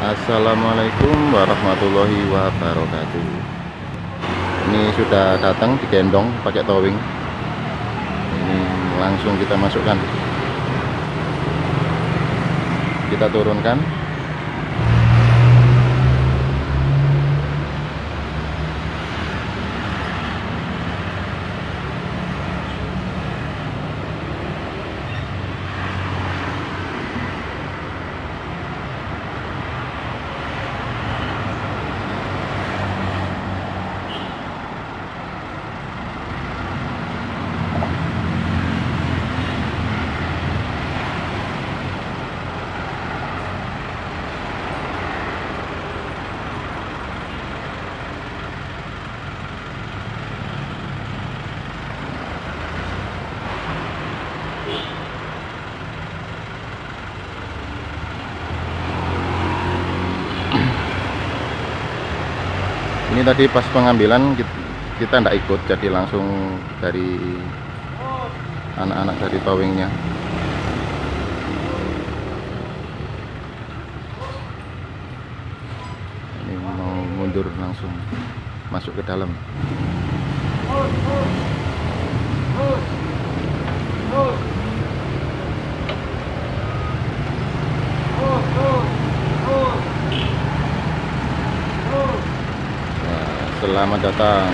Assalamualaikum warahmatullahi wabarakatuh. Ini sudah datang digendong pakai towing. Ini langsung kita masukkan. Kita turunkan. Ini tadi pas pengambilan kita tidak ikut, jadi langsung dari anak-anak dari towingnya. Ini mau mundur langsung masuk ke dalam. Selamat datang.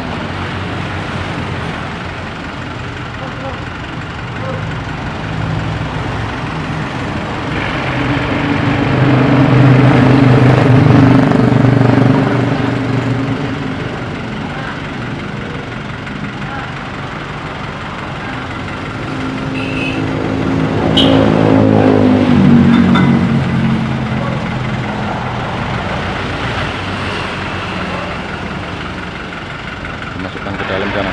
Masukkan ke dalam sana.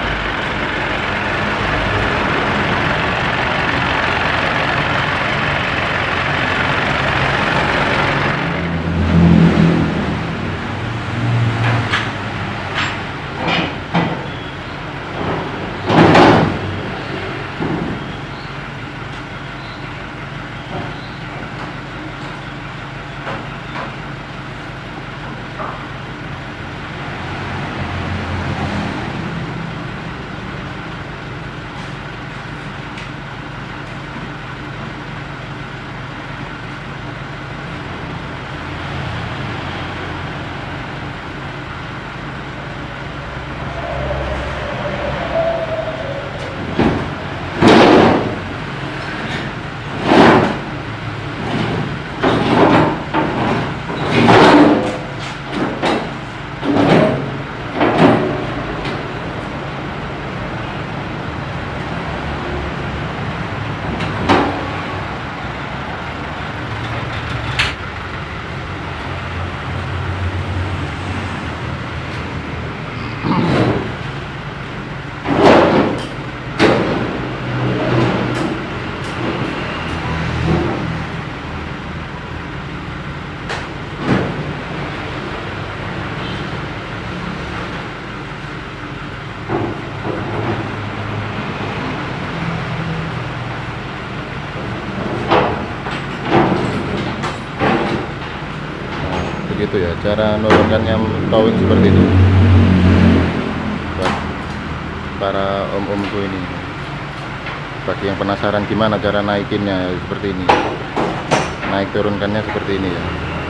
Begitu ya cara menurunkannya towing seperti itu buat para om-omku ini. Bagi yang penasaran gimana cara naikinnya, ya seperti ini, naik turunkannya seperti ini ya.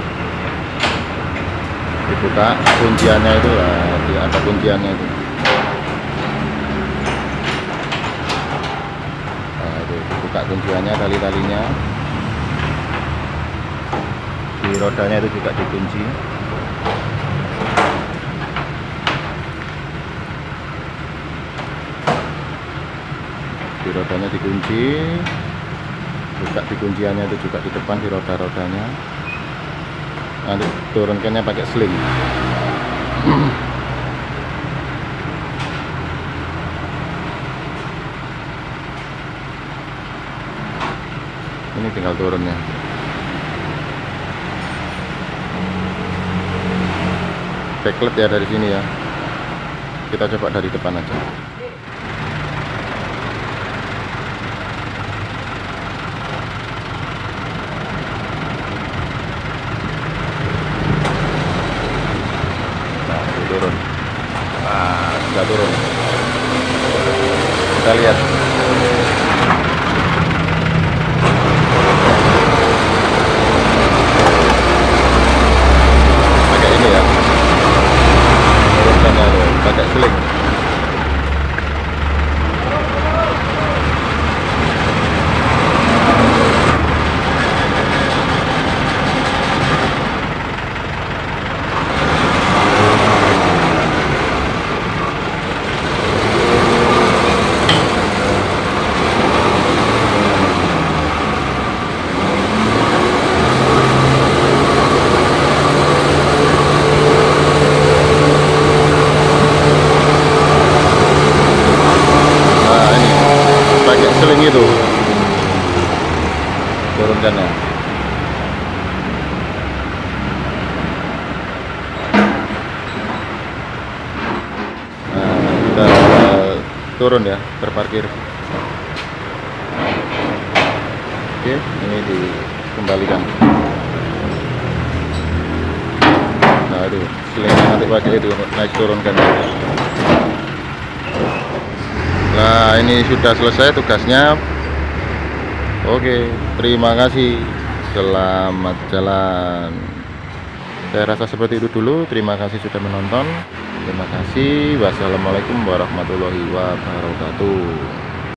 Dibuka kunciannya itu lah, ada kunciannya itu. Nah, itu buka kunciannya, tali-talinya di rodanya itu juga dikunci. Di rodanya dikunci, buka di kunciannya itu juga di depan di roda-rodanya. Nanti turunkannya pakai sling. Ini tinggal turunnya. Backlet ya dari sini ya. Kita coba dari depan aja. kita lihat. Pakai ini ya, turunkannya tuh, pakai seling. Seling itu turunkannya. Nah, kita turun ya, terparkir. Oke, ini dikembalikan. Nah, itu selingnya nanti pakai itu naik turunkan. Nah, ini sudah selesai tugasnya. Oke, terima kasih. Selamat jalan. Saya rasa seperti itu dulu. Terima kasih sudah menonton. Terima kasih. Wassalamualaikum warahmatullahi wabarakatuh.